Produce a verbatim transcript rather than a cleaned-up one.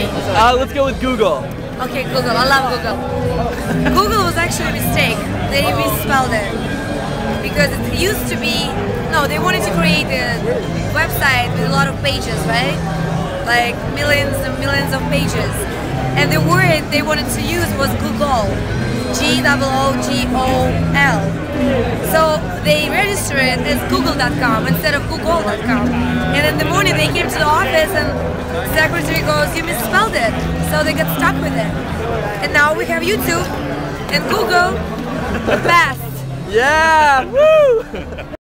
Uh, let's go with Google. Okay, Google. I love Google. Google was actually a mistake. They misspelled it. Because it used to be... No, they wanted to create a website with a lot of pages, right? Like millions and millions of pages. And the word they wanted to use was Google. G O O G O L. So they registered it as Google dot com instead of Google dot com. And in the morning they came to the office and the secretary goes, you misspelled it. So they got stuck with it. And now we have YouTube and Google. The best. Yeah! Woo!